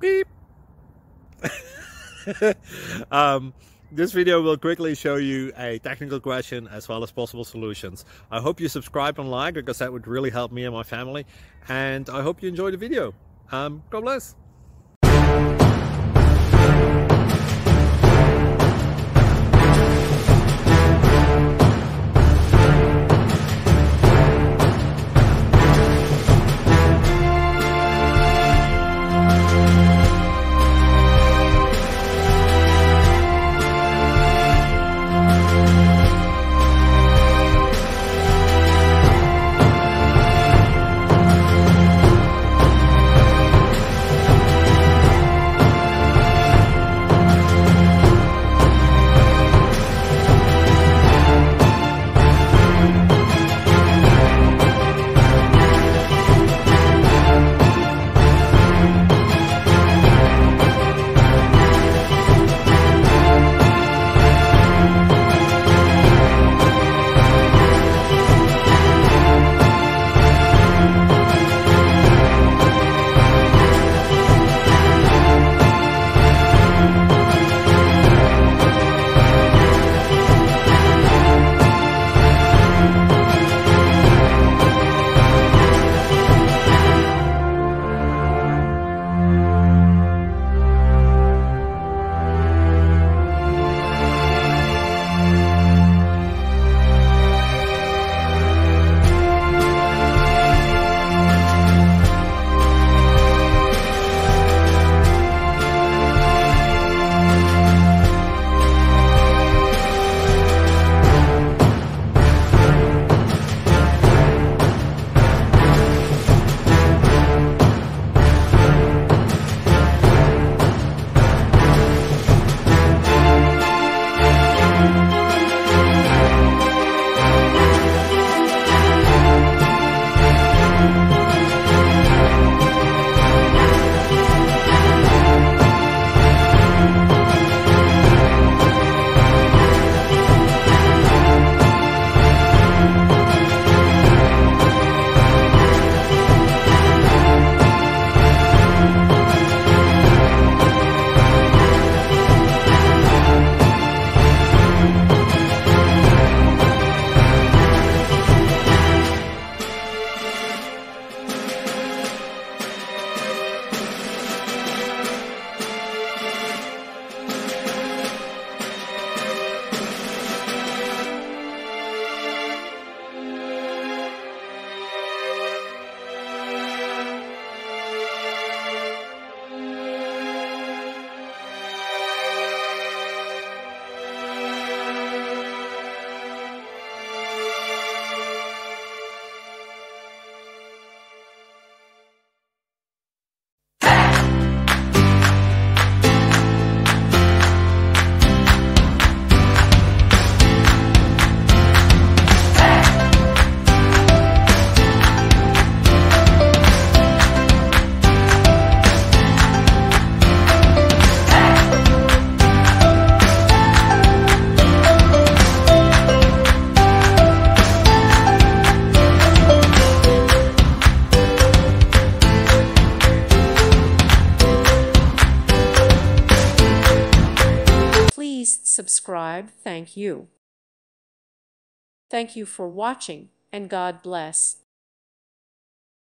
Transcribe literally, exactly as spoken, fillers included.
Beep. um, this video will quickly show you a technical question as well as possible solutions. I hope you subscribe and like, because that would really help me and my family. And I hope you enjoy the video. Um, God bless. Subscribe. Thank you. Thank you for watching, and God bless.